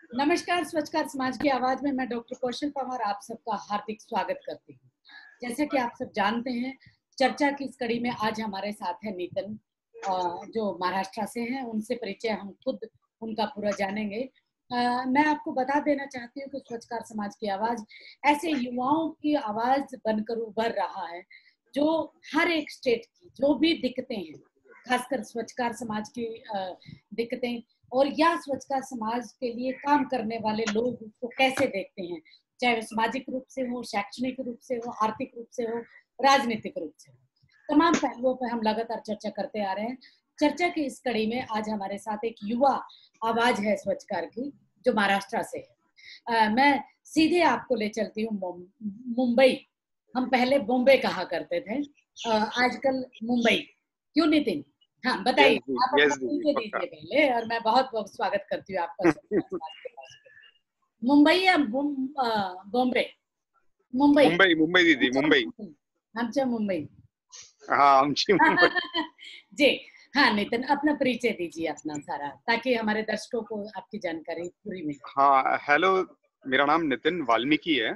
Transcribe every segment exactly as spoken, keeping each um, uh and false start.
नमस्कार, स्वच्छकार समाज की आवाज में मैं डॉक्टर कौशल पवार आप सबका हार्दिक स्वागत करती हूँ। जैसे कि आप सब जानते हैं, चर्चा की इस कड़ी में आज हमारे साथ है नितिन, अ, जो महाराष्ट्र से हैं। उनसे परिचय हम खुद उनका पूरा जानेंगे। अ, मैं आपको बता देना चाहती हूँ कि स्वच्छकार समाज की आवाज ऐसे युवाओं की आवाज बनकर उभर रहा है, जो हर एक स्टेट की जो भी दिक्कतें हैं, खासकर स्वच्छकार समाज की अ, दिक्कतें और या स्वच्छता समाज के लिए काम करने वाले लोग उसको कैसे देखते हैं, चाहे वो सामाजिक रूप से हो, शैक्षणिक रूप से हो, आर्थिक रूप से हो, राजनीतिक रूप से हो। तमाम पहलुओं पर हम लगातार चर्चा करते आ रहे हैं। चर्चा की इस कड़ी में आज हमारे साथ एक युवा आवाज है स्वच्छकार की, जो महाराष्ट्र से है। अ, मैं सीधे आपको ले चलती हूँ मुंबई। हम पहले बॉम्बे कहा करते थे, अ, आजकल मुंबई। क्यों नितिन? हाँ, बताइए। यस दी, आप अपना यस दीदी, परिचय पक्का। दीजिए पहले, और मैं बहुत-बहुत स्वागत करती हूँ आपका स्वच्छता समाज के पास। मुंबई या बुम अ, बॉम्बे? मुंबई। मुंबई, मुंबई दीदी, आमच्या मुंबई. मुंबई. आमच्या मुंबई. हाँ, आमची मुंबई. जी, हाँ नितिन, अपना परिचय दीजिए अपना सारा, ताकि हमारे दर्शकों को आपकी जानकारी पूरी मिले। हाँ, हेलो, मेरा नाम नितिन वाल्मीकि है।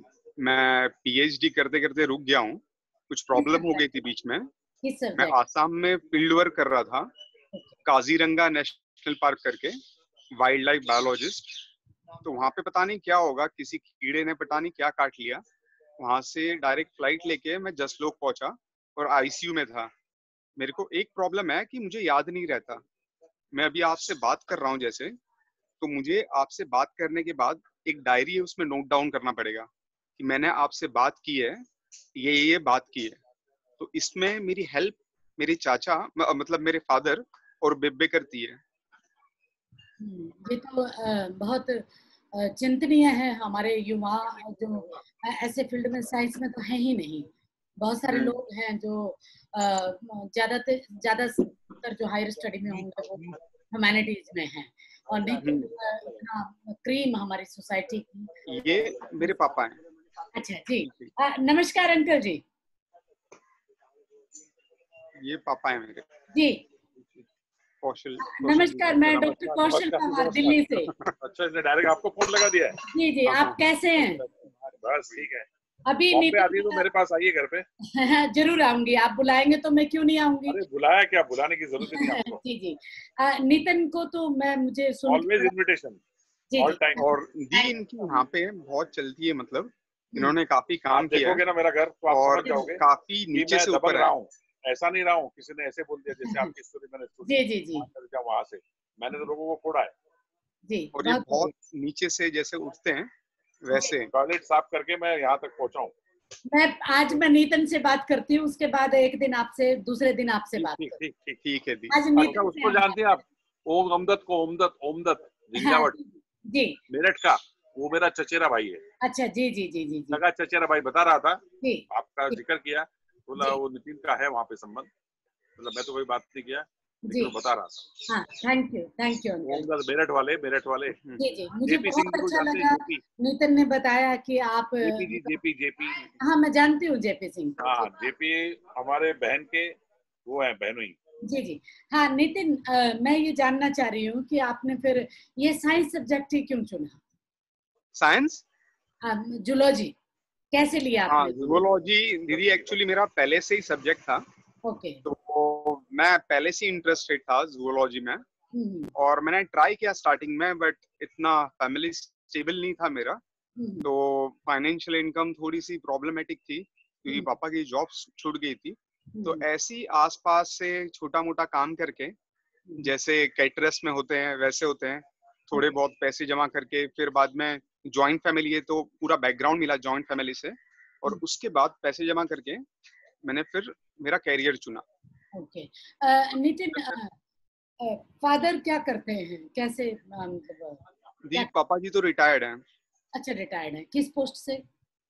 मैं पीएचडी करते-करते रुक गया हूँ। कुछ किस प्रॉब्लम हो गई सब्जेक्ट थी में? बीच में। किस मैं सब्जेक्ट? आसाम में फील्ड वर्क कर रहा था, ओके। काजीरंगा नेशनल पार्क करके, वाइल्ड लाइफ बायोलॉजिस्ट। तो वहाँ पे पता नहीं क्या होगा, किसी कीड़े ने पता नहीं क्या काट लिया। वहाँ से डायरेक्ट फ्लाइट लेके मैं जसलोक पहुँचा और आईसीयू में था। मेरे को एक प्रॉब्लम है कि मुझे याद नहीं रहता। मैं अभी आपसे बात कर रहा हूँ जैसे, तो मुझे आपसे बात करने के बाद एक डायरी है, उसमें नोट डाउन करना पड़ेगा कि मैंने आपसे बात की है, ये ये बात की है। तो इसमें मेरी हेल्प मेरे चाचा म- मतलब मेरे फादर और बेबे करती है। हम्म, ये तो अ, बहुत अ, चिंतनीय है। हमारे युवा जो अ, ऐसे फील्ड में साइंस में तो है ही नहीं। बहुत सारे हम्म, लोग हैं जो ज्यादातर ज्यादातर जो हायर स्टडी में होंगे वो ह्यूमैनिटीज में हैं, और नहीं तो हम्म, अ, इतना क्रीम हमारी सोसाइटी की। ये मेरे पापा हैं। अच्छा जी। अ, नमस्कार अंकल जी। ये पापा हैं मेरे, जी कौशल अ, कौशल जी। नमस्कार, मैं डॉक्टर नमस्कार कौशल नमस्कार पवार नमस्कार। दिल्ली से। अच्छा, इसने डायरेक्ट आपको फोन लगा दिया है? जी जी, हाँ आप हाँ, कैसे हैं? बस ठीक है। अभी बॉम्बे आती है तो नितिन मेरे पास आइए घर पे। जरूर आऊंगी, आप बुलाएंगे तो मैं क्यों नहीं आऊंगी। अरे बुलाया क्या, बुलाने की जरूरत ही नहीं आपको। जी जी। अ, नितिन को तो मैं मुझे सुन के ऑलवेज बड़ा। इनविटेशन, जी ऑल जी। टाइम। और दी थैंक इनकी यहाँ पे बहुत चलती है, मतलब यू। इन्होंने काफी काम आप किया है देखोगे ना मेरा घर तो आप और समझ जाओगे काफी कि नीचे मैं से दबंग ऊपर रहा है। हूँ। ऐसा नहीं रहा हूँ किसी ने ऐसे बोल दिया जैसे आपकी स्टोरी मैंने सुनी जी जी जी वहां चल जाओ वहां से। मैंने तो लोगों को फोड़ा है। जी, और ये बहुत बहुत बढ़िया। नीचे से जैसे उठते हैं जी, वैसे। टॉयलेट साफ करके मैं यहाँ तक पहुंचा हूँ। मैं आज मैं नितिन से बात करती हूँ, उसके बाद एक दिन आपसे, दूसरे दिन आपसे ठीक बात ठीक करती ठीक ठीक। ठीक है दी। हूँ। आज अच्छा, नितिन से उसको हम बात जानते हैं आप? करें। ओम अमदत को, ओमदत ओमदत हाँ जिंजावट, जी। मेरठ का। वो मेरा चचेरा भाई है, अच्छा जी जी जी जी जी सगा चचेरा भाई। बता रहा था, जी आपका जी जिक्र किया, बोला जी वो नितिन का है वहां पे संबंध। मतलब मैं तो कोई बात नहीं किया, जी। लेकिन वो बता रहा था। हाँ, thank you thank you uncle. Omdutt Meerut वाले, मेरठ वाले। जी जी, मुझे जेपी सिंह बहुत जी को अच्छा जानते हैं? लगा। जेपी, नितिन ने बताया कि आप अ, जेपी जी, मतलब। JP JP. हाँ, मैं जानती हूँ जेपी सिंह को। हाँ, जी जेपी हमारे बहन के वो है, बहनोई। जी जी। हाँ नितिन, अ, मैं ये जानना चाह रही हूँ कि आपने फिर ये साइंस सब्जेक्ट ही क्यों चुना? साइंस, जूलॉजी कैसे लिया हाँ आपने? जूलॉजी दीदी एक्चुअली मेरा पहले से ही सब्जेक्ट था। ओके। तो मैं पहले से इंटरेस्टेड था जूलॉजी में हम्म और मैंने ट्राई किया स्टार्टिंग में, बट इतना फैमिली स्टेबल नहीं था मेरा। हम्म तो फाइनेंशियल इनकम थोड़ी सी प्रॉब्लमेटिक थी क्योंकि हम्म पापा की जॉब छूट गई थी। तो हम्म ऐसी आसपास से छोटा मोटा काम करके, हम्म, जैसे कैटरस में होते हैं वैसे होते हैं, थोड़े ओके। बहुत पैसे जमा करके, फिर बाद में जॉइंट फैमिली है तो पूरा बैकग्राउंड मिला जॉइंट फैमिली से, और हम्म, उसके बाद पैसे जमा करके मैंने फिर मेरा कैरियर चुना। ओके। अ, नितिन, फादर क्या करते हैं, कैसे अ, मतलब दी क्या? पापा जी तो रिटायर्ड हैं। अच्छा, रिटायर्ड है, किस पोस्ट से?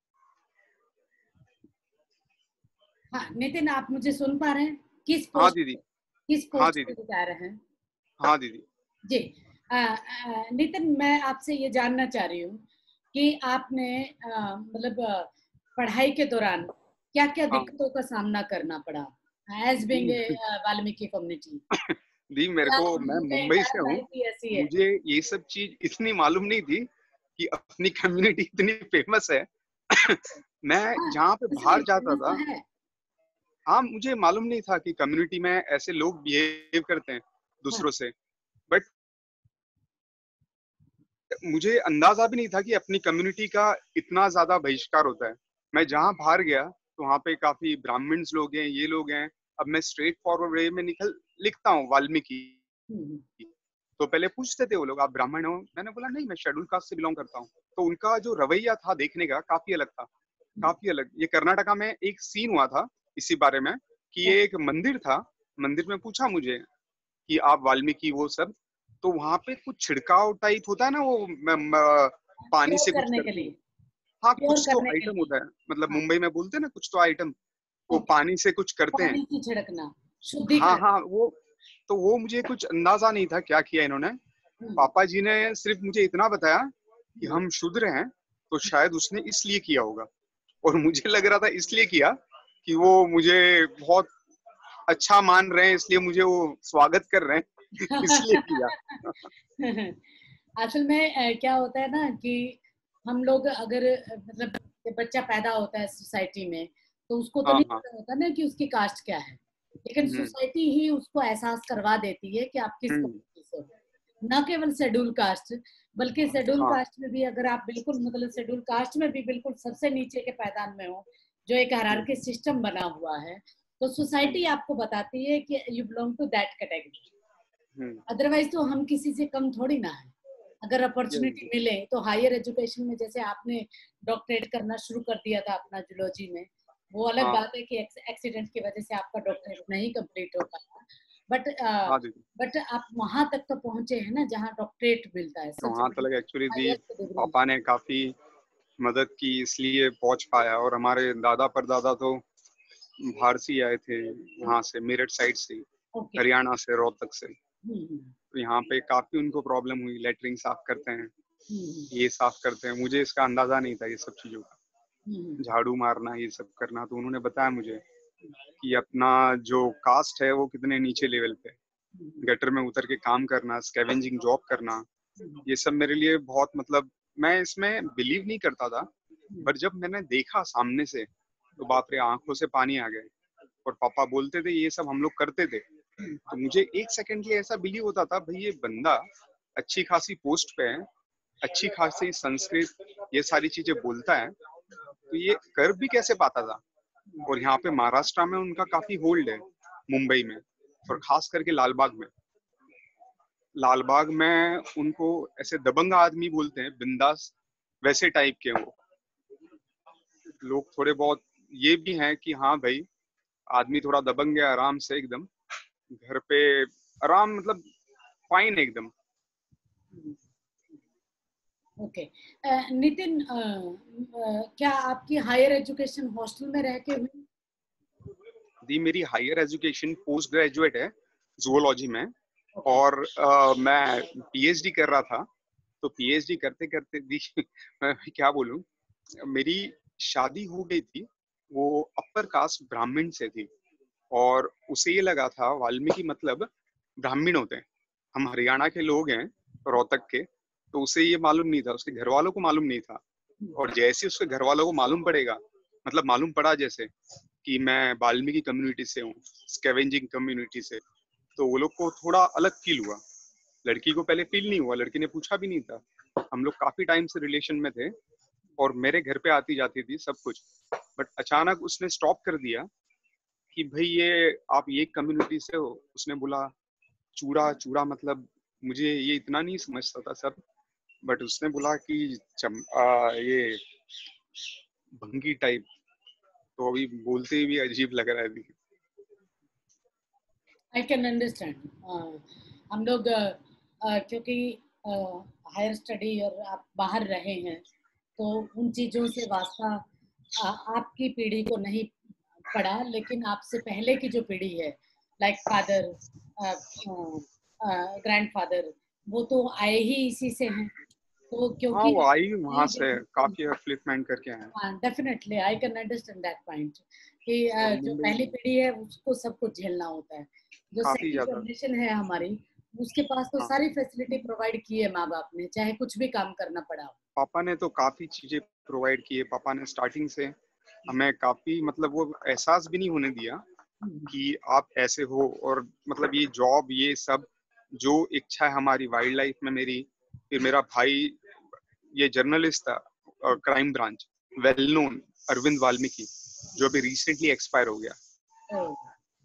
हाँ नितिन, आप मुझे सुन पा रहे हैं? किस हाँ पोस्ट दीदी। से, किस हाँ पोस्ट से दीदी। रिटायर हैं? हाँ दीदी। जी। अ, अ, नितिन, मैं आपसे ये जानना चाह रही हूँ कि आपने अ, मतलब अ, पढ़ाई के दौरान क्या क्या हाँ दिक्कतों का सामना करना पड़ा, एज बीइंग दी, ए वाल्मीकि कम्युनिटी? दी मेरे को, मैं मुंबई से हूँ, मुझे ये सब चीज इतनी मालूम नहीं थी कि अपनी कम्युनिटी इतनी फेमस है। मैं जहाँ पे बाहर जाता था, हाँ, मुझे मालूम नहीं था कि कम्युनिटी में ऐसे लोग बिहेव करते हैं दूसरों से, बट मुझे अंदाजा भी नहीं था कि अपनी कम्युनिटी का इतना ज्यादा बहिष्कार होता है। मैं जहाँ बाहर गया तो वहाँ पे काफी ब्राह्मण्स लोग हैं, ये लोग हैं। अब मैं स्ट्रेट फॉरवर्ड वे में निकल लिखता हूँ वाल्मीकि, तो पहले पूछते थे वो लोग, आप ब्राह्मण हो? मैंने बोला नहीं, मैं शेड्यूल कास्ट से बिलोंग करता हूँ। तो उनका जो रवैया था देखने का काफी अलग था, काफी अलग। ये कर्नाटका में एक सीन हुआ था इसी बारे में कि ये एक मंदिर था, मंदिर में पूछा मुझे कि आप वाल्मीकि वो सब, तो वहां पे कुछ छिड़काव टाइप होता है ना, वो म, म, पानी से कुछ करने के करते हैं। लिए, हाँ, कुछ तो करने के आइटम लिए, होता है, मतलब हाँ, मुंबई में बोलते हैं ना कुछ तो आइटम, वो ओके, पानी से कुछ करते हैं। पानी की छिड़कना, हाँ शुद्धिकरण। हाँ, वो तो वो मुझे कुछ अंदाजा नहीं था क्या किया इन्होंने। पापा जी ने सिर्फ मुझे इतना बताया कि हम शूद्र हैं, तो शायद उसने इसलिए किया होगा, और मुझे लग रहा था इसलिए किया कि वो मुझे बहुत अच्छा मान रहे हैं, इसलिए मुझे वो स्वागत कर रहे हैं, इसलिए किया। असल में अ, क्या होता है ना कि हम लोग अगर अ, मतलब जब बच्चा पैदा होता है सोसाइटी में, तो उसको तो हाँ नहीं हाँ। पता होता ना कि उसकी कास्ट क्या है, लेकिन हम्म सोसाइटी ही उसको एहसास करवा देती है कि आप किस हम्म, कम्युनिटी से हो। न केवल शेड्यूल कास्ट, बल्कि शेड्यूल हाँ कास्ट में भी अगर आप बिल्कुल मतलब शेड्यूल कास्ट में भी बिल्कुल सबसे नीचे के पायदान में हो, जो एक हम्म, हायरार्की सिस्टम बना हुआ है, तो सोसाइटी हम्म, आपको बताती है कि you belong to that category. Hmm, otherwise तो हम किसी से कम थोड़ी ना है। अगर अपॉर्चुनिटी yes, मिले तो हायर एजुकेशन में, जैसे आपने डॉक्टरेट करना शुरू कर दिया था अपना जूलॉजी में, वो अलग हाँ बात है कि एक्सीडेंट की वजह से आपका डॉक्टरेट नहीं कंप्लीट हो पाया, बट हाँ दीदी। बट आप वहां तक तो पहुंचे हैं ना जहाँ डॉक्टरेट मिलता है, तो सबसे वहाँ बड़ी तक एक्चुअली दी हाईएस्ट डिग्री। पापा ने काफी मदद की, इसलिए पहुंच पाया। और हमारे दादा परदादा तो बाहर से ही आए थे, वहां से मेरठ साइड से, ओके। हरियाणा से, रोहतक से। हम्म तो यहाँ पे काफी उनको प्रॉब्लम हुई, लेटरिन साफ करते हैं, हम्म ये साफ करते हैं। मुझे इसका अंदाजा नहीं था ये सब चीजों का, हम्म झाड़ू मारना ये सब करना। तो उन्होंने बताया मुझे कि अपना जो कास्ट है वो कितने नीचे लेवल पे, गटर में उतर के काम करना, स्कैवेंजिंग जॉब करना, ये सब मेरे लिए बहुत, मतलब मैं इसमें बिलीव नहीं करता था, पर जब मैंने देखा सामने से तो बाप रे, आंखों से पानी आ गए। और पापा बोलते थे ये सब हम लोग करते थे, तो मुझे एक सेकंड के लिए ऐसा बिलीव होता था, भाई ये बंदा अच्छी खासी पोस्ट पे है, अच्छी खासी संस्कृत ये सारी चीजें बोलता है, तो ये कर भी कैसे पाता था। और यहाँ पे महाराष्ट्र में उनका काफी होल्ड है, मुंबई में, और खास करके लालबाग में। लालबाग में उनको ऐसे दबंग आदमी बोलते हैं, बिंदास वैसे टाइप के वो लोग थोड़े बहुत ये भी हैं कि हाँ भाई, आदमी थोड़ा दबंग है, आराम से एकदम घर पे आराम, मतलब फाइन एकदम। ओके। नितिन, अ, अ, क्या आपकी हायर एजुकेशन हॉस्टल में रह के हुई? दी मेरी हायर एजुकेशन पोस्ट ग्रेजुएट है जूलॉजी में, ओके। और uh, मैं पीएचडी कर रहा था। तो पीएचडी करते करते दी मैं क्या बोलूं, मेरी शादी हो गई थी, वो अपर कास्ट ब्राह्मण से थी, और उसे ये लगा था वाल्मीकि मतलब ब्राह्मण होते हैं, हम हरियाणा के लोग हैं, रोहतक के। तो उसे ये मालूम नहीं था, उसके घर वालों को मालूम नहीं था। और जैसे उसके घर वालों को मालूम पड़ेगा, मतलब मालूम पड़ा जैसे कि मैं वाल्मीकि कम्युनिटी से हूँ, स्कैवेंजिंग कम्युनिटी से, तो वो लोग को थोड़ा अलग फील हुआ। लड़की को पहले फील नहीं हुआ, लड़की ने पूछा भी नहीं था। हम लोग काफी टाइम से रिलेशन में थे, और मेरे घर पे आती जाती थी सब कुछ। बट अचानक उसने स्टॉप कर दिया कि भाई ये आप ये कम्युनिटी से हो। उसने बोला चूड़ा, चूड़ा मतलब मुझे ये इतना नहीं समझता था सब, बट उसने बोला कि चम, आ, ये भंगी टाइप। तो अभी बोलते ही भी अजीब लग रहा है अभी। I can understand. हम लोग अ, अ, क्योंकि हायर स्टडी और आप बाहर रहे हैं, तो उन चीज़ों से वास्ता अ, आपकी पीढ़ी को नहीं पड़ा, लेकिन आपसे पहले की जो पीढ़ी है, लाइक फादर, ग्रैंडफादर, वो तो आए ही इसी से हैं। तो हाँ, क्योंकि वो आई वहां ये से जो काफी अपलिफ्टमेंट करके आए। Definitely I can understand that point कि और uh, जो मुंबई पहली पीढ़ी है उसको सब कुछ झेलना होता है, जो काफी सेकंड ज्यादा। जनरेशन है हमारी, उसके पास तो हाँ, सारी फैसिलिटी प्रोवाइड की है माँ बाप ने, चाहे कुछ भी काम करना पड़ा हो। पापा ने तो काफी चीजें प्रोवाइड की है। पापा ने स्टार्टिंग से हमें काफी, मतलब वो एहसास भी नहीं होने दिया हम्म, कि आप ऐसे हो। और मतलब ये जॉब, ये सब जो इच्छा है हमारी वाइल्ड लाइफ में मेरी, फिर मेरा भाई ये जर्नलिस्ट था, crime branch, well known, Arvind Valmiki, जो अभी रिसेंटली एक्सपायर हो गया। ओ,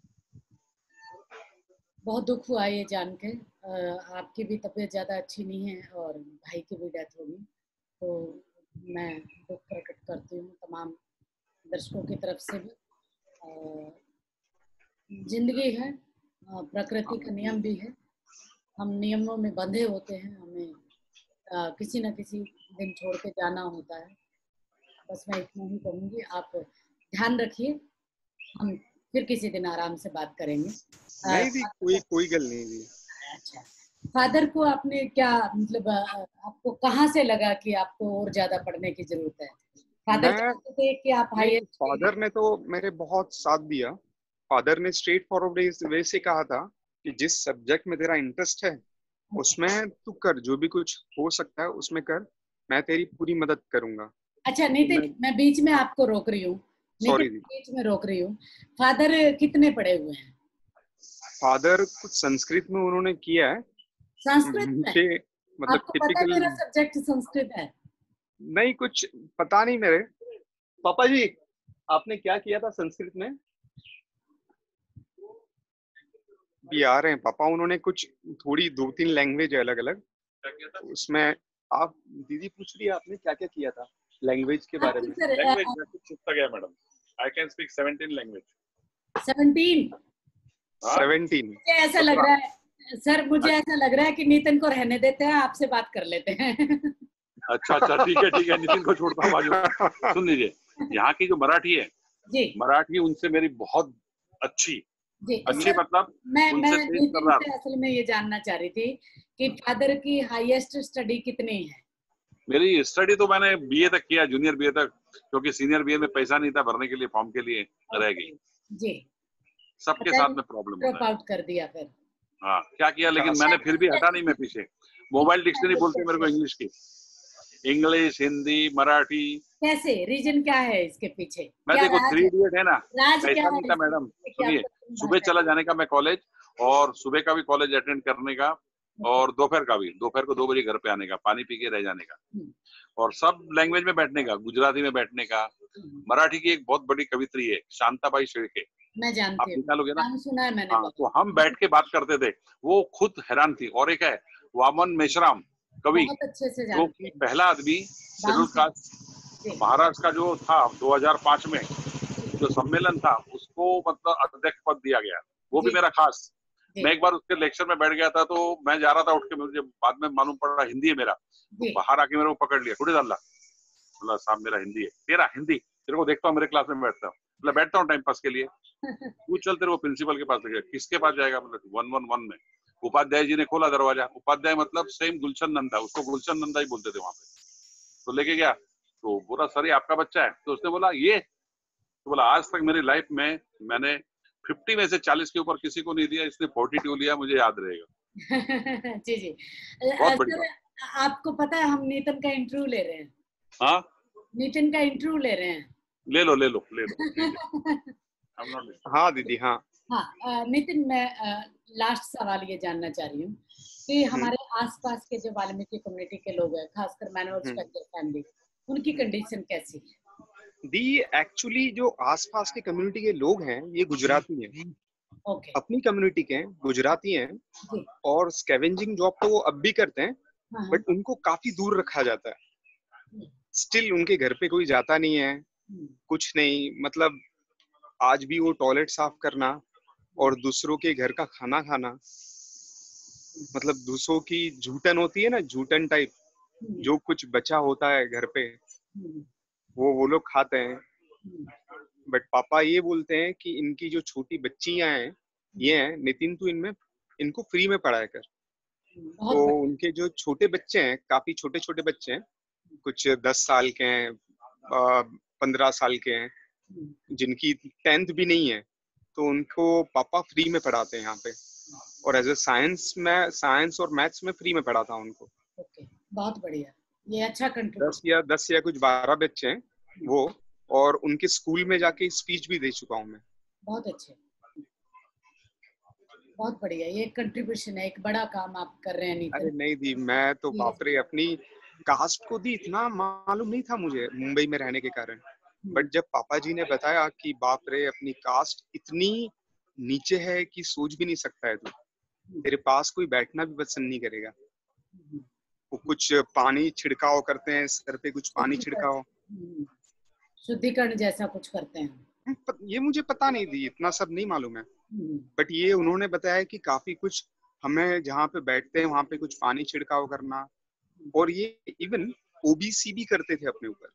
बहुत दुख हुआ ये जान के। अ, आपकी भी तबीयत ज़्यादा अच्छी नहीं है और भाई की भी डेथ होगी, तो मैं दुख प्रकट करती हूँ तमाम दर्शकों की तरफ से भी। अ, जिंदगी है, अ, प्रकृति का नियम भी है, हम नियमों में बंधे होते हैं, हमें अ, किसी न किसी दिन छोड़ के जाना होता है। बस मैं इतना ही कहूँगी, आप ध्यान रखिए, हम फिर किसी दिन आराम से बात करेंगे। अ, नहीं दी, कोई कोई गल नहीं दी। अच्छा, फादर को आपने क्या मतलब, अ, आपको कहाँ से लगा कि आपको और ज्यादा पढ़ने की जरूरत है? फादर मैं चाहते थे कि आप नहीं, हायर स्टडी? फादर ने तो मेरे बहुत साथ दिया। फादर ने स्ट्रेट फॉरवर्ड वे से कहा था कि जिस सब्जेक्ट में तेरा इंटरेस्ट है उसमें तू कर, जो भी कुछ हो सकता है उसमें कर, मैं तेरी पूरी मदद करूंगा। अच्छा तो नितिन, मैं, मैं बीच में आपको रोक रही हूँ। नितिन, सॉरी दी। बीच में रोक रही हूँ। फादर कितने पढ़े हुए हैं? फादर कुछ संस्कृत में उन्होंने किया है। संस्कृत में? मुझे मतलब आपको पता है टिपिकल मेरा सब्जेक्ट संस्कृत है। नहीं, कुछ पता नहीं मेरे पापा जी, आपने क्या किया था संस्कृत में? भी आ रहे हैं पापा, उन्होंने कुछ थोड़ी दो तीन लैंग्वेज है अलग अलग उसमें। आप दीदी पूछ रही है आपने क्या क्या किया था लैंग्वेज के बारे आपकी में? सर लैंग्वेज में कुछ छुपता गया madam. I can speak seventeen language. Seventeen? हाँ, सेवेंटीन। मुझे ऐसा लग सत्रह। रहा है सर, मुझे ऐसा लग रहा है कि नितिन को रहने देते हैं, आपसे बात कर लेते हैं। अच्छा अच्छा, ठीक है ठीक है, नितिन को छोड़ता हूँ बाजू। सुन लीजिए, यहाँ की जो मराठी है, जी मराठी उनसे मेरी बहुत अच्छी। जी अच्छी सर, मतलब मैं मैं उनसे तेज नितिन तर्रार। से असल में ये जानना चाह रही थी कि फादर की हाईएस्ट स्टडी कितनी है? मेरी स्टडी तो मैंने बीए तक किया, जूनियर बीए तक, क्योंकि सीनियर बीए में पैसा नहीं था भरने के लिए, फॉर्म के लिए रह गई। ओके जी। सबके फादर साथ में प्रॉब्लम ड्रॉप होता है। आउट कर दिया फिर? हाँ, क्या किया, लेकिन खास मैंने फिर भी हटा नहीं मैं किस पीछे। मोबाइल डिक्शनरी लैंग्वेज बोलते से हैं मेरे को किया? इंग्लिश की, इंग्लिश, हिंदी, मराठी। कैसे, रीजन क्या है इसके पीछे, मैं क्या देखो, राज थ्री है? इडियट है ना, राज क्या पैसा है नहीं था इसके मैडम। पीछे कि सुनिए, आपको तीन सुबह भाषाएं? चला जाने का मैं कॉलेज, और सुबह का भी कॉलेज अटेंड करने का, ओके। और दोपहर का भी, दोपहर को दो बजे घर पे आने का, पानी पी के रह जाने का, हम्म, और सब लैंग्वेज में बैठने का, गुजराती में बैठने का। हम्म, मराठी की एक बहुत बड़ी कवित्री है शांताबाई शेळके, मैं आप जानती हूँ, निकालोगे ना? नाम सुना है मैंने हाँ, बहुत। तो हम बैठ के बात करते थे, वो खुद हैरान थी। और एक है वामन मेश्राम, कवि, बहुत अच्छे से जो जानते कि हैं। पहला आदमी schedule dance caste ji Maharashtra का जो था दो हज़ार पाँच में जी जो सम्मेलन था, उसको मतलब अध्यक्ष पद दिया गया, वो भी जी मेरा खास। जी मैं एक बार उसके लेक्चर में बैठ गया था, तो मैं जा रहा था उठ के, मुझे बाद में मालूम पड़ा हिंदी है मेरा, तो जी। बाहर आके मेरे को पकड़ लिया, थोड़ी डाल बोला, साहब मेरा हिंदी है, तेरा हिंदी, तेरे को देखता हूँ मेरे क्लास में बैठता हूँ, मतलब बैठता हूँ टाइम पास के लिए, तू चल तेरे को प्रिंसिपल के पास ले गया। किसके पास जाएगा? मतलब वन वन वन में। उपाध्याय जी ने खोला दरवाजा, उपाध्याय मतलब सेम गुलशन नंदा, उसको गुलशन नंदा ही बोलते थे वहां पे, तो लेके गया, तो बोला सर ये आपका बच्चा है? तो उसने बोला ये, तो बोला आज तक मेरी लाइफ में मैंने फिफ्टी में से चालीस के ऊपर किसी को नहीं दिया, इसने फोर्टी टू लिया, मुझे याद रहेगा। जी जी। बहुत अ, बड़ी सर, बात। आपको पता है हम नितिन का इंटरव्यू ले रहे हैं, हाँ, नितिन का इंटरव्यू ले रहे हैं। ले लो ले लो ले लो, लीजिए। I'm not listening. हाँ दीदी, हाँ। हाँ, अ, नितिन, मैं लास्ट सवाल ये जानना चाह रही हूँ कि हम्म, हमारे आसपास के जो वाल्मीकि कम्युनिटी के लोग हैं, खासकर मैनुअल हम्म, स्ट्रक्चर फैमिली, उनकी हम्म। कंडीशन कैसी है? दी, एक्चुअली जो आसपास के कम्युनिटी के लोग हैं ये गुजराती हैं, ओके। अपनी कम्युनिटी के हैं, गुजराती हैं। जी। और स्कैवेंजिंग जॉब तो वो अब भी करते हैं, हाँ हाँ। बट उनको काफी दूर रखा जाता है। हम्म, स्टिल उनके घर पे कोई जाता नहीं है, हम्म, कुछ नहीं, मतलब आज भी वो टॉयलेट साफ करना और दूसरों के घर का खाना खाना, मतलब दूसरों की झूठन होती है ना, झूठन टाइप, हम्म, जो कुछ बचा होता है घर पे, हम्म, वो वो लोग खाते हैं। हम्म, बट पापा ये बोलते हैं कि इनकी जो छोटी बच्चियां हैं, हम्म, ये हैं नितिन, तू इनमें इनको फ्री में पढ़ाया कर। हम्म, तो बहुत बढ़िया। उनके जो छोटे बच्चे हैं, काफी छोटे छोटे बच्चे हैं, कुछ दस साल के हैं, पंद्रह साल के हैं, हम्म, जिनकी टेंथ भी नहीं है, तो उनको पापा फ्री में पढ़ाते हैं यहाँ पे, और एज ए साइंस में साइंस और मैथ्स में फ्री में पढ़ाता हूँ उनको। ओके, बहुत बढ़िया, ये अच्छा दस कंट्रीब्यूशन। या दस या कुछ बारह बच्चे हैं वो, और उनके स्कूल में जाके स्पीच भी दे चुका हूँ मैं। बहुत अच्छे, बहुत बढ़िया, ये कंट्रीब्यूशन है, एक बड़ा काम आप कर रहे हैं अरे नितिन। नहीं दी, मैं तो बाप रे अपनी कास्ट को दी इतना मालूम नहीं था मुझे मुंबई में रहने के कारण, बट जब पापा जी ने बताया कि बाप रे अपनी कास्ट इतनी नीचे है कि सोच भी नहीं सकता है तू, तेरे पास कोई बैठना भी पसंद नहीं करेगा। वो कुछ पानी छिड़काव करते हैं सर पे, कुछ पानी छिड़काव, हम्म, शुद्धिकरण जैसा कुछ करते हैं। हम्म, प- ये मुझे पता नहीं दी, इतना सब नहीं मालूम है, हम्म, बट ये उन्होंने बताया कि काफी कुछ हमें जहाँ पे बैठते हैं वहां पे कुछ पानी छिड़काव करना, और ये इवन ओबीसी भी करते थे अपने ऊपर,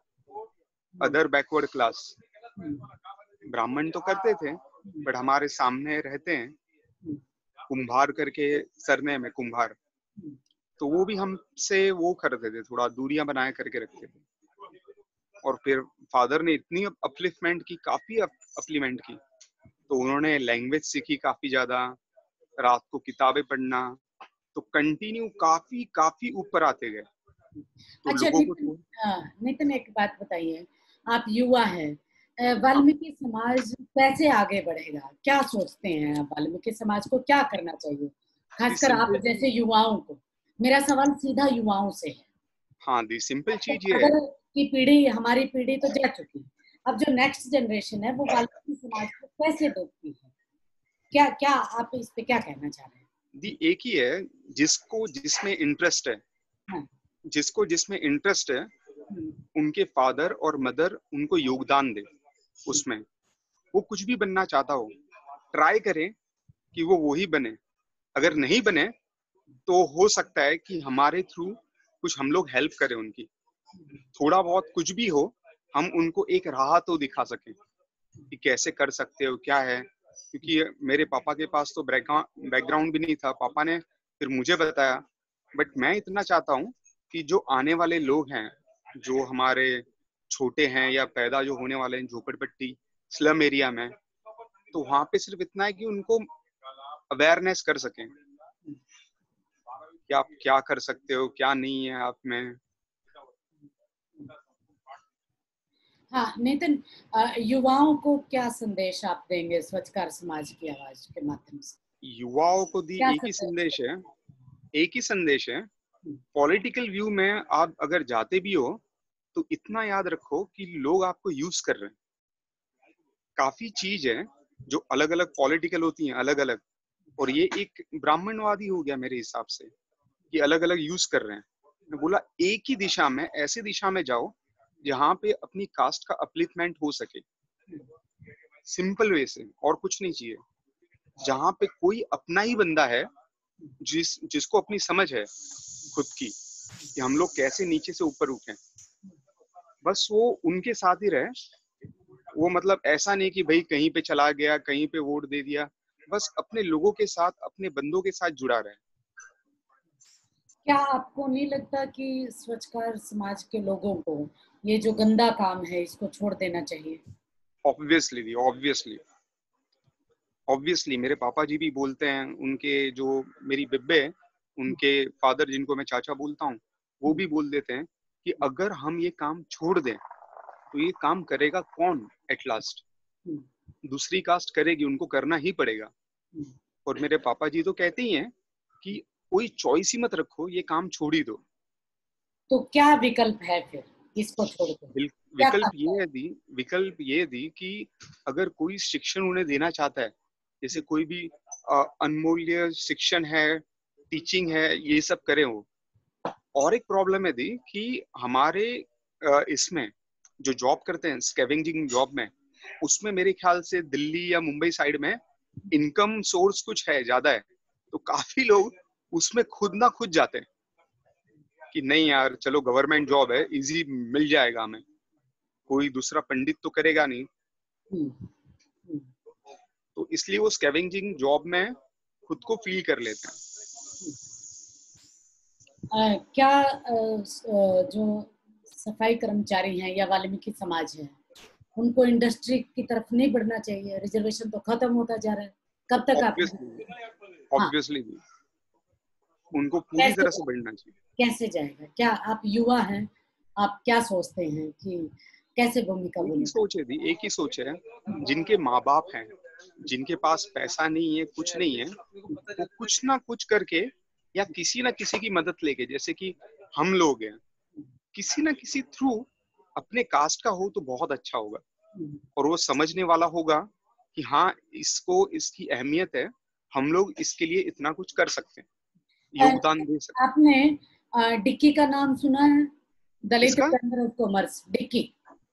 अदर बैकवर्ड क्लास। ब्राह्मण तो करते थे, बट हमारे सामने रहते हैं कुंभार करके सरनेम है कुंभार, तो वो भी हमसे वो करते थे, थोड़ा दूरियां बनाए करके रखते थे। और फिर फादर ने इतनी अपलिफ्टमेंट की, काफी अपलिमेंट की, तो उन्होंने लैंग्वेज सीखी काफी ज्यादा, रात को किताबें पढ़ना, तो कंटिन्यू काफी काफी ऊपर आते गए। तो अच्छा लोगों को नितिन, हाँ, नितिन एक बात बताइए, आप युवा हैं, अ, वाल्मीकि समाज कैसे आगे बढ़ेगा, क्या सोचते हैं आप, वाल्मीकि समाज को क्या करना चाहिए, खासकर आप सिंपल, जैसे युवाओं को? मेरा सवाल सीधा युवाओं से है। हाँ दी सिंपल तो चीज ये है। अगर की पीढ़ी, हमारी पीढ़ी तो जा चुकी है, अब जो नेक्स्ट जनरेशन है वो वाल्मीकि समाज को कैसे देखती है, क्या क्या आप इस पे क्या कहना चाह रहे हैं? दी एक ही है, जिसको जिसमें इंटरेस्ट है, हाँ, जिसको जिसमें इंटरेस्ट है, हम्म, उनके फादर और मदर उनको योगदान दे उसमें। वो कुछ भी बनना चाहता हो, ट्राई करे कि वो वही बने। अगर नहीं बने तो हो सकता है कि हमारे थ्रू कुछ हम लोग हेल्प करें उनकी, थोड़ा बहुत कुछ भी हो, हम उनको एक राह तो दिखा सकें कि कैसे कर सकते हो, क्या है। क्योंकि मेरे पापा के पास तो बैकग्राउंड भी नहीं था, पापा ने फिर मुझे बताया। बट मैं इतना चाहता हूँ कि जो आने वाले लोग हैं, जो हमारे छोटे हैं या पैदा जो होने वाले हैं झोपड़पट्टी स्लम एरिया में, तो वहां पे सिर्फ इतना है कि उनको अवेयरनेस कर सकें कि आप क्या कर सकते हो, क्या नहीं है आप में। हाँ नितिन, अ, युवाओं को क्या संदेश आप देंगे स्वच्छकार समाज की आवाज के माध्यम से? युवाओं को दी क्या एक ही संदेश? संदेश है, एक ही संदेश है। हम्म, पॉलिटिकल व्यू में आप अगर जाते भी हो तो इतना याद रखो कि लोग आपको यूज कर रहे हैं। काफी चीज है जो अलग अलग पॉलिटिकल होती हैं अलग अलग, और ये एक ब्राह्मणवादी हो गया मेरे हिसाब से, कि अलग अलग यूज कर रहे हैं। मैं बोला एक ही दिशा में, ऐसे दिशा में जाओ जहाँ पे अपनी कास्ट का अपलिफ्टमेंट हो सके, सिंपल वे से, और कुछ नहीं चाहिए। जहाँ पे कोई अपना ही बंदा है, जिस जिसको अपनी समझ है खुद की कि हम लोग कैसे नीचे से ऊपर उठें, बस वो उनके साथ ही रहे। वो मतलब ऐसा नहीं कि भाई कहीं पे चला गया, कहीं पे वोट दे दिया, बस अपने लोगों के साथ, अपने बंदों के साथ जुड़ा रहे। क्या आपको नहीं लगता कि स्वच्छकार समाज के लोगों को ये जो गंदा काम है इसको छोड़ देना चाहिए? ऑब्वियसली ऑब्वियसली ऑब्वियसली मेरे पापा जी भी बोलते हैं, उनके जो मेरी बिब्बे, उनके फादर जिनको मैं चाचा बोलता हूँ, वो भी बोल देते हैं कि अगर हम ये काम छोड़ दें तो ये काम करेगा कौन एट लास्ट, दूसरी कास्ट करेगी, उनको करना ही पड़ेगा। और मेरे पापा जी तो कहते ही हैं कि कोई चॉइस ही मत रखो, ये काम छोड़ ही दो। तो क्या विकल्प है फिर इसको छोड़ के, क्या विकल्प करता ये है? है दी विकल्प ये दी कि अगर कोई शिक्षण उन्हें देना चाहता है, जैसे कोई भी अ, अनमूल्य शिक्षण है, टीचिंग है, ये सब करें वो। और एक प्रॉब्लम है दी कि हमारे अ, इसमें जो जॉब करते हैं स्कैवेंजिंग जॉब में, उसमें मेरे ख्याल से दिल्ली या मुंबई साइड में इनकम सोर्स कुछ है, ज्यादा है, तो काफी लोग उसमें खुद ना खुद जाते हैं कि नहीं यार चलो गवर्नमेंट जॉब है, इजी मिल जाएगा हमें, कोई दूसरा पंडित तो करेगा नहीं। हम्म, हम्म। तो इसलिए वो स्कैवेंजिंग जॉब में खुद को फील कर लेते हैं। अ, क्या अ, स- अ, जो सफाई कर्मचारी हैं या वाल्मीकि समाज है, उनको इंडस्ट्री की तरफ नहीं बढ़ना चाहिए? रिजर्वेशन तो खत्म होता जा रहा है, कब तक आप? ऑब्वियसली उनको पूरी तरह से बढ़ना चाहिए। कैसे जाएगा? क्या आप युवा हैं, आप क्या सोचते हैं कि कैसे भूमिका एक ही सोच है दी, एक ही सोच है, जिनके माँ बाप हैं, जिनके पास पैसा नहीं है, कुछ नहीं है, वो कुछ ना कुछ करके या किसी ना किसी की मदद लेके, जैसे कि हम लोग हैं, किसी ना किसी थ्रू अपने कास्ट का हो तो बहुत अच्छा होगा, और वो समझने वाला होगा कि हाँ इसको इसकी अहमियत है, हम लोग इसके लिए इतना कुछ कर सकते हैं, योगदान दे सकते हैं। आपने डिक्की का नाम सुना है? Dalit chamber of commerce, DICCI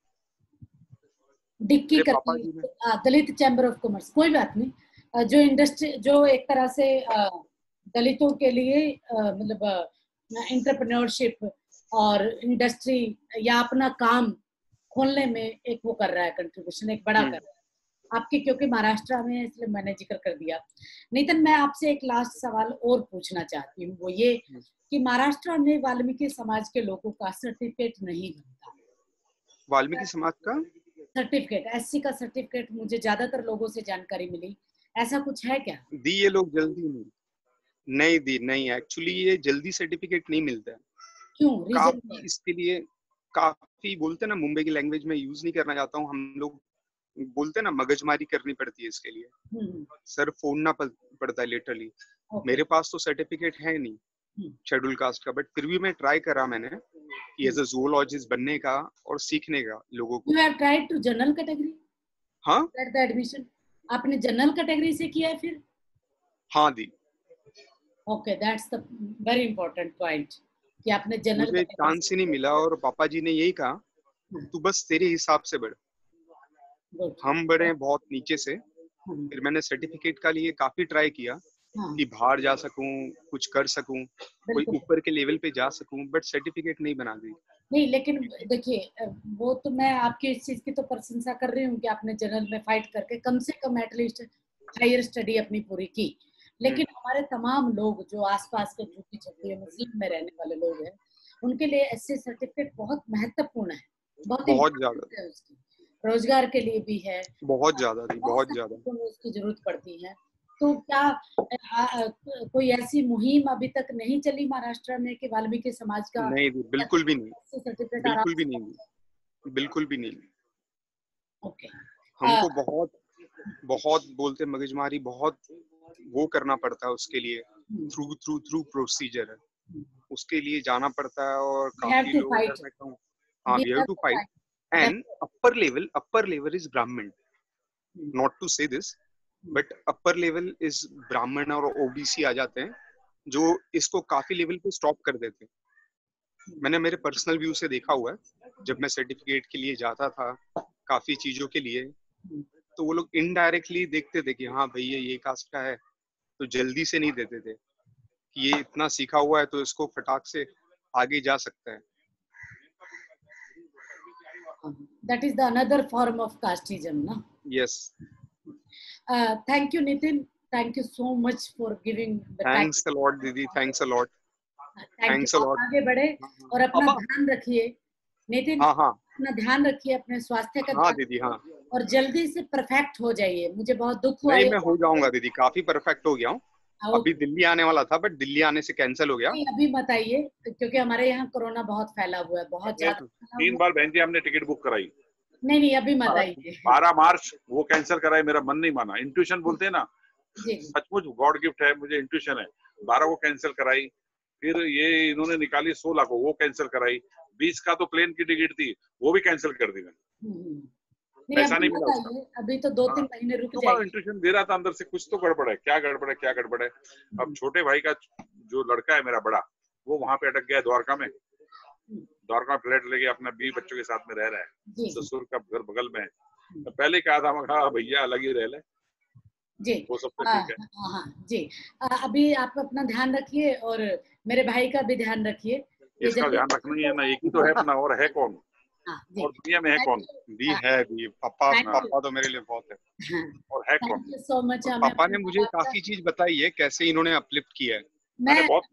DICCI करती, दलित चैम्बर ऑफ कॉमर्स, कोई बात नहीं, जो इंडस्ट्री, जो एक तरह से दलितों के लिए मतलब एंटरप्रेन्योरशिप और इंडस्ट्री या अपना काम खोलने में एक वो कर रहा है, कंट्रीब्यूशन एक बड़ा कर रहा है। आपके क्योंकि महाराष्ट्र में है इसलिए मैंने जिक्र कर दिया। नितिन, मैं आपसे एक लास्ट सवाल और पूछना चाहती हूँ, वो ये कि महाराष्ट्र में वाल्मीकि समाज के लोगों का सर्टिफिकेट नहीं बनता। वाल्मीकि समाज का सर्टिफिकेट, एससी का सर्टिफिकेट मुझे ज्यादातर लोगों से जानकारी मिली, ऐसा कुछ है क्या? दी ये लोग जल्दी नहीं नहीं दी नहीं एक्चुअली ये जल्दी सर्टिफिकेट नहीं मिलता है। क्यों? काफी इसके लिए काफी बोलते ना, मुंबई की लैंग्वेज में यूज नहीं करना चाहता हूँ, हम लोग बोलते ना मगजमारी करनी पड़ती है इसके लिए, सर फोड़ना पड़ता है लिटरली। मेरे पास तो सर्टिफिकेट है नहीं शेड्यूल कास्ट का, बट फिर भी मैं ट्राई करा मैंने एज अ ज़ूलॉजिस्ट बनने का और सीखने का लोगों को। You have tried to general category? हाँ, Get the admission? आपने जनरल कैटेगरी से किया है फिर? हाँ दी। Okay, that's the very important point कि आपने जनरल। मुझे चांस ही नहीं मिला और पापा जी ने यही कहा तू बस तेरे हिसाब से बढ़, हम बढ़े बहुत नीचे से। फिर मैंने सर्टिफिकेट का लिए काफी ट्राई किया कि बाहर जा सकूं, कुछ कर सकूं, कोई ऊपर के लेवल पे जा सकूं, बट सर्टिफिकेट नहीं बना दी। नहीं, लेकिन देखिए वो तो मैं आपकी इस चीज की तो प्रशंसा कर रही हूँ कि आपने जनरल में फाइट करके कम से कम एटलीस्ट हायर स्टडी अपनी पूरी की, लेकिन हमारे तमाम लोग जो आसपास के झुग्गी झोपड़ियों मुस्लिम में रहने वाले लोग हैं, उनके लिए एससी सर्टिफिकेट बहुत महत्वपूर्ण है, बहुत बहुत ज्यादा, उसकी रोजगार के लिए भी है, बहुत ज्यादा बहुत ज्यादा उसकी जरूरत पड़ती है। तो क्या आ, आ, कोई ऐसी मुहिम अभी तक नहीं चली महाराष्ट्र में कि वाल्मीकि समाज का? नहीं, बिल्कुल भी नहीं, बिल्कुल भी नहीं, बिल्कुल भी नहीं। ओके, हमको बहुत बहुत बोलते मगजमारी बहुत वो करना पड़ता है उसके लिए, थ्रू थ्रू थ्रू प्रोसीजर है, उसके लिए जाना पड़ता है और काफी लोग मैं कहूं हाँ we have to fight and upper level upper level is Brahmin, not to say this but upper level is Brahmin और ओबीसी आ जाते हैं जो इसको काफी लेवल पे स्टॉप कर देते हैं। मैंने मेरे पर्सनल व्यू से देखा हुआ है, जब मैं सर्टिफिकेट के लिए जाता था काफी चीजों के लिए, तो वो लोग इनडायरेक्टली देखते थे कि हाँ भैया ये कास्ट का है, तो जल्दी से नहीं देते थे कि ये इतना सीखा हुआ है तो इसको फटाक से आगे जा सकता है। That is the another form of casteism, na? Yes. Uh, thank you, Nitin. Thank you so much for giving the time. Thanks a lot, Didi. Thanks a lot. Thanks a lot. आगे बढ़े और अपना ध्यान रखिए, नितिन। हाँ हाँ। अपना ध्यान रखिए, अपने स्वास्थ्य का। हाँ दीदी, हाँ। और जल्दी से परफेक्ट हो जाइए, मुझे बहुत दुख हुआ। नहीं, मैं हो जाऊंगा दीदी, काफी परफेक्ट हो गया हूँ। अभी दिल्ली आने वाला था बट दिल्ली आने से कैंसिल हो गया। नहीं, अभी मत आइए क्योंकि हमारे यहाँ कोरोना बहुत फैला हुआ है, बहुत ज्यादा। तीन बार बहन जी हमने टिकट बुक कराई। नहीं नहीं, अभी मत आइए। बारह मार्च वो कैंसिल कराई, मेरा मन नहीं माना। इंट्यूशन बोलते हैं ना, सचमुच गॉड गिफ्ट है, मुझे इंट्यूशन है। बारह को कैंसिल कराई, फिर ये इन्होंने निकाली सोलह को, वो कैंसिल कराई। बीस का तो प्लेन की टिकट थी, वो भी कैंसिल कर दी मैंने। पैसा नहीं मिला उसका। अभी तो दो तीन महीने रुक जाएंगे। इंट्यूशन दे रहा था अंदर से कुछ तो गड़बड़ है, क्या गड़बड़ है क्या गड़बड़ है। अब छोटे भाई का जो लड़का है मेरा बड़ा, वो वहां पे अटक गया द्वारका में। द्वारका में फ्लैट लेके अपना बीवी बच्चों के साथ में रह रहा है, ससुर का घर बगल में है। तो पहले कहा था, मैं कहा भैया अलग ही रह ले जी, वो सब तो ठीक है। हाँ जी, अभी आप अपना ध्यान रखिए और मेरे भाई का भी ध्यान रखिए। इसका ध्यान रखना ही है ना, एक ही तो है अपना, और है कौन और दुनिया में है कौन? दी है दी, पापा पापा तो मेरे लिए बहुत है। और है कौन? So much. पापा ने मुझे काफी चीज बताई है कैसे इन्होंने अपलिफ्ट किया है। मैंने बहुत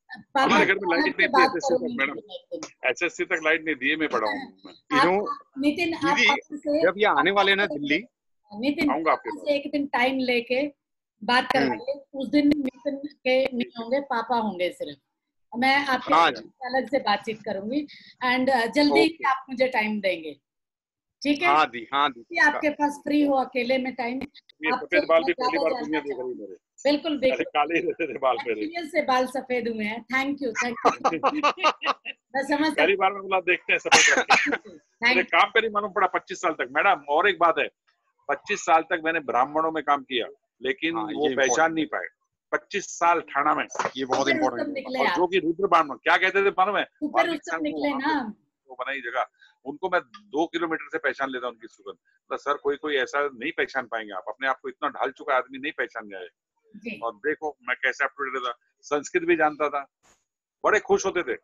पापा हमारे घर में लाइट अलग से नहीं थी बात एसएससी तक करूंगी मैडम, नितिन। एसएससी तक लाइट नहीं थी, मैं पढ़ा हूँ मैं। यू नो आप नितिन आप दीदी पापा से जब ये आने वाले ना पापा से- दिल्ली, नितिन आऊंगा आपके पापा पास। से एक दिन टाइम लेके बात हम्म, करवाइए। उस दिन नितिन के नहीं होंगे, पापा होंगे सिर्फ। मैं आपके हाँ साथ जी, अलग से बातचीत करूंगी एंड जल्दी ही ओके, आप मुझे टाइम देंगे, ठीक है? हाँ दी, हाँ दी, कि पक्का। आपके पास फ्री हो अकेले में टाइम, ये आपसे सफेद बाल मैं भी पहली ज्यादा बार जानना दुनिया देख रही चाहूंगी। मेरे, बिल्कुल पहले बिल्कुल, काले ही रहते थे बाल मेरे। एक्सपीरियंस से बाल सफेद हुए हैं। थैंक यू थैंक यू मैं समझ पहली सकती बार में बोला देखते हैं सफेद रख के। हूँ। मेरे थैंक काम पे नहीं मालूम पड़ा पच्चीस साल तक मैडम। और एक बात है, पच्चीस साल तक मैंने ब्राह्मणों में काम किया, लेकिन हाँ, वो ये पहचान इम्पोर्टेंट नहीं है, पाए। पच्चीस साल ठाणा में, ये बहुत सुपर इम्पोर्टेंट उत्तम है। निकले और आप, जो कि रुद्र ब्राह्मण क्या कहते थे मालूम है, सुपर वाल्मीकि उत्तम संघ को निकले वहां ना। पे वो बनाई जगह, उनको मैं दो किलोमीटर से पहचान लेता उनकी सुगंध। तो सर कोई कोई ऐसा नहीं पहचान पाएंगे आप, अपने आप को इतना ढाल चुका आदमी नहीं पहचान जाए। जी और देखो मैं कैसे अप टू डेट था, संस्कृत भी जानता था, बड़े खुश होते थे।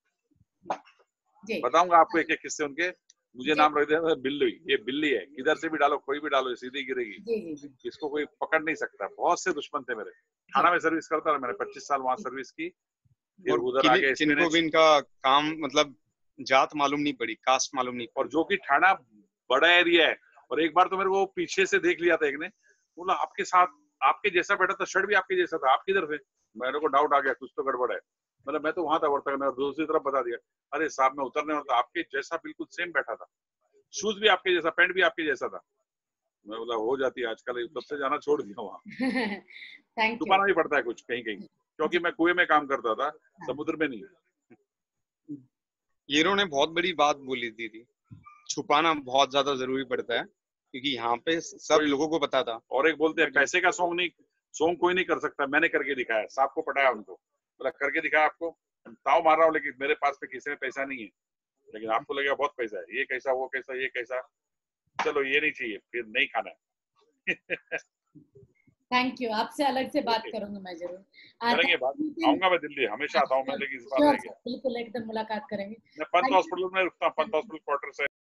जी बताऊंगा आपको एक एक किस्से उनके। मुझे जी नाम रख दिया बिल्ली, ये बिल्ली है, किधर से भी डालो, कोई भी डालो, सीधी गिरेगी, जी जी जी इसको कोई पकड़ नहीं सकता। बहुत से दुश्मन थे मेरे। थाना में सर्विस करता रहा मैंने, पच्चीस साल वहां सर्विस की, फिर और उधर किन्हीं आगे किनको भी एसपीएनएच। इनका काम मतलब जात मालूम नहीं पड़ी, कास्ट मालूम नहीं और पड़ी। जो कि ठाणा बड़ा एरिया है, और एक बार तो मेरे को पीछे से देख लिया था एक ने, बोला आपके साथ आपके जैसा बैठा था, शर्ट भी आपके जैसा था, आप किधर थे? मेरे को डाउट आ गया कुछ तो गड़बड़ है। मतलब मैं तो वहां था वर्तक, मैंने दूसरी तरफ बता दिया, अरे साहब मैं उतरने वाला था, आपके जैसा बिल्कुल सेम बैठा था, शूज भी आपके जैसा, पैंट भी आपके जैसा था। मैं बोला हो जाती है आजकल, तब से जाना छोड़ दिया वहां। थैंक यू छुपाना भी पड़ता है कुछ कहीं कहीं, क्योंकि मैं कुएं में काम करता था, समुद्र में नहीं। ये इन्होंने बहुत बड़ी बात बोली दीदी, छुपाना बहुत ज्यादा जरूरी पड़ता है, क्योंकि यहाँ पे सब कोई- लोगों को पता था। और एक बोलते हैं पैसे का सॉन्ग नहीं, सॉन्ग कोई नहीं कर सकता, मैंने करके दिखाया, सांप को पटाया उनको, बोला करके दिखाया आपको, ताव मार रहा हूँ, लेकिन मेरे पास पे किसी में पैसा नहीं है, लेकिन आपको लगेगा बहुत पैसा है, ये कैसा वो कैसा ये कैसा, चलो ये नहीं चाहिए, फिर नहीं खाना है। थैंक यू आपसे अलग से बात Okay. करूंगी मैं जरूर। करेंगे बात, आऊंगा मैं दिल्ली, हमेशा आता हूँ मैं, लेकिन इस बार रह गया। बिल्कुल एकदम मुलाकात करेंगे। मैं पंत Thank you. हॉस्पिटल में रुकता हूँ, पंत हॉस्पिटल क्वार्टर से।